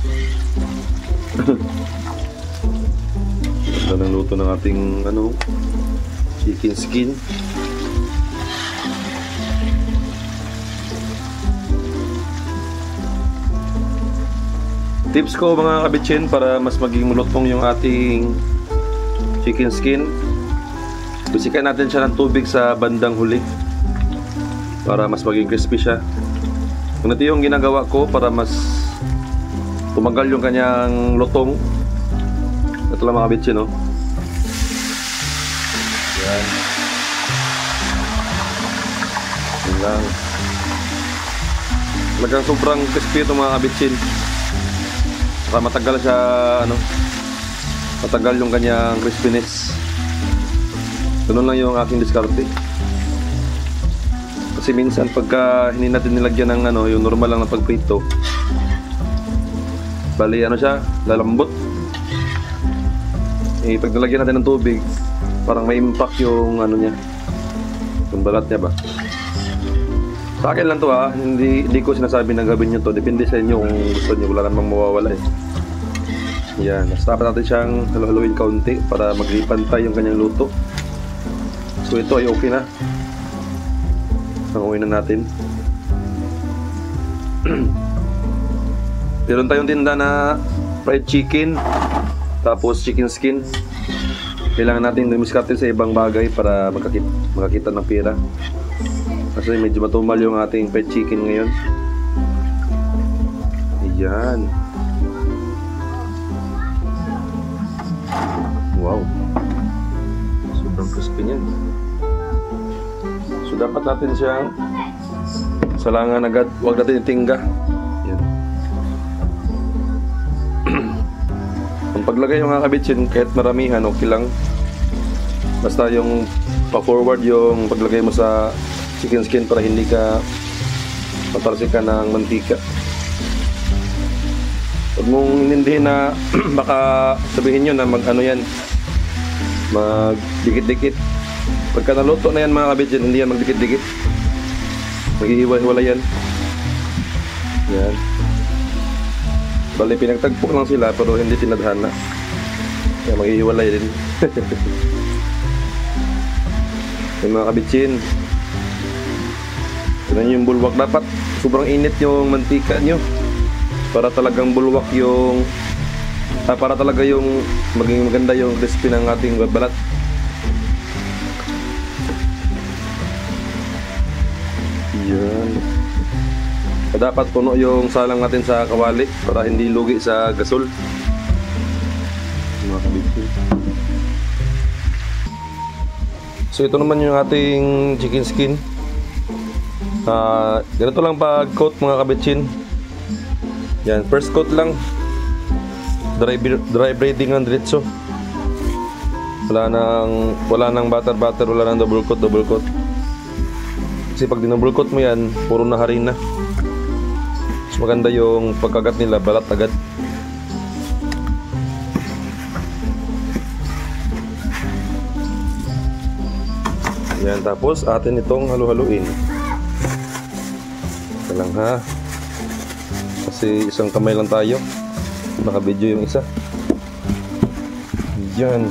Ito na luto ng ating chicken skin. Tips ko mga kabitsin para mas maging mulutong yung ating chicken skin, bisikan natin siya ng tubig sa bandang huli para mas maging crispy siya. Ito yung ginagawa ko para mas tumagal yung kanyang lutong. Ito lang mga kabitsin, no? Yan. Yan lang. Talagang sobrang crispy ito mga kabitsin. Para matagal siya, matagal yung kanyang crispiness. Ganun lang yung aking diskarte. Kasi minsan pagka hindi natin nilagyan ng yung normal lang na pagprito, bali siya, lalambot. Pag nilagyan natin ng tubig, parang may impact yung niya, yung balat niya ba. Sa akin lang to hindi ko sinasabi na gawin nyo to, depende sa inyo kung gusto nyo, wala namang mawawala Yan, dapat natin siyang halo-haloin kaunti para maglipantay yung kanyang luto. So ito ay okay na. Panguin na natin. Meron tayong tinda na fried chicken, tapos chicken skin. Kailangan natin dumiskarte sa ibang bagay para makakita ng pera. Kasi medyo matumal yung ating fried chicken ngayon. Ayan. Wow. Super crispy niyan. So dapat natin siyang salangan agad. Huwag natin itingga. Ayan. Ang paglagay yung mga kabitsin, kahit maramihan, okay lang. Basta yung pa-forward yung paglagay mo sa chicken skin para hindi ka matalsikan ng mantika. Huwag mong inindihin na baka sabihin nyo na yan, magdikit-dikit. Pagka naluto na yan mga kabitsin, hindi yan magdikit-dikit. Maghihiwa-hiwala yan. Yan. Bali pinagtagpo lang sila pero hindi tinadhana. Kaya maghihiwalay din. Yung mga kabitsin, tignan nyo yung bulwak. Dapat sobrang init yung mantika nyo para talagang bulwak yung para talaga yung maging maganda yung crispy ng ating balat. Yan. Dapat puno yung salang natin sa kawali para hindi lugi sa gasol. Mga kabitsin. So ito naman yung ating chicken skin. Ganito lang pag-coat mga kabitsin. Yan, first coat lang. Dry braiding ng diretso. Wala nang butter, wala nang double coat. Kasi pag dinouble coat mo yan, puro na harina. Mas maganda yung pagkagat nila, balat agad. Yan, tapos atin itong halu-haluin. Ito lang ha. Kasi isang kamay lang tayo. Naka-video yung isa. Yan.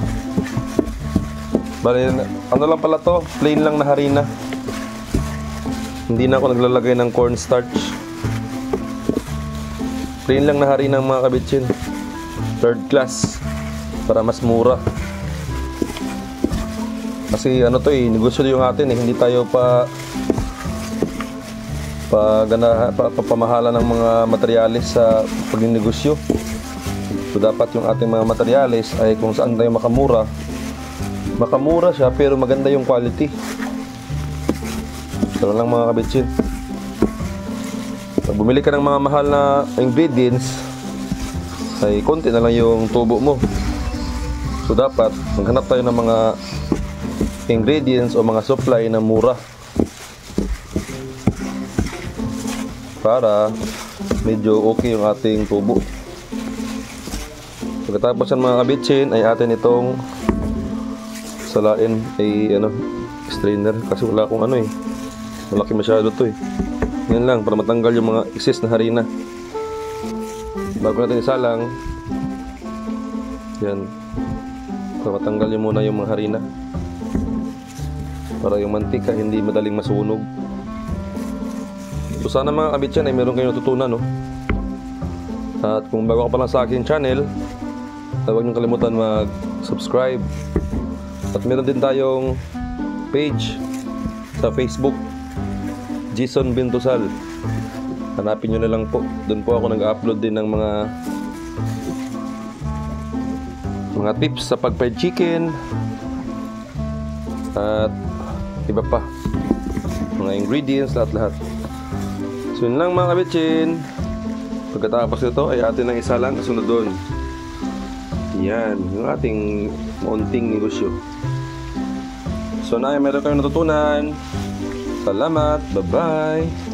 Bale, ano lang pala to? Plain lang na harina. Hindi na ako naglalagay ng cornstarch. Plain lang na harina mga kabitsin. Third class. Para mas mura. Kasi negosyo yung atin hindi tayo pamahala ng mga materyales sa pagnegosyo. So dapat yung ating mga materyales ay kung saan tayo makamura siya pero maganda yung quality. Ito lang mga kabitsin. Pag bumili ka ng mga mahal na ingredients ay konti na lang yung tubo mo. So dapat maghanap tayo ng mga ingredients o mga supply na mura para medyo okay yung ating tubo. Pagkatapos ng mga kabitsin ay atin itong salain ay strainer kasi wala akong malaki masyado to yan lang para matanggal yung mga excess na harina. bago natin isalang, yan, matanggal nyo muna yung mga harina para yung mantika hindi madaling masunog. So sana mga kabityan ay meron kayong natutunan, no? At kung bago ka pa lang sa aking channel, huwag niyong kalimutan mag-subscribe. At meron din tayong page sa Facebook, Jason Bintosal. Hanapin nyo na lang po. Doon po ako nag-upload din ng mga tips sa pag-fried chicken at iba pa, mga ingredients, lahat-lahat. So yun lang mga kabitsin. Pagkatapos nito ay atin ang isa lang kasunod doon. Yan, yung ating munting negosyo. So na, meron kayong natutunan. Salamat, bye-bye.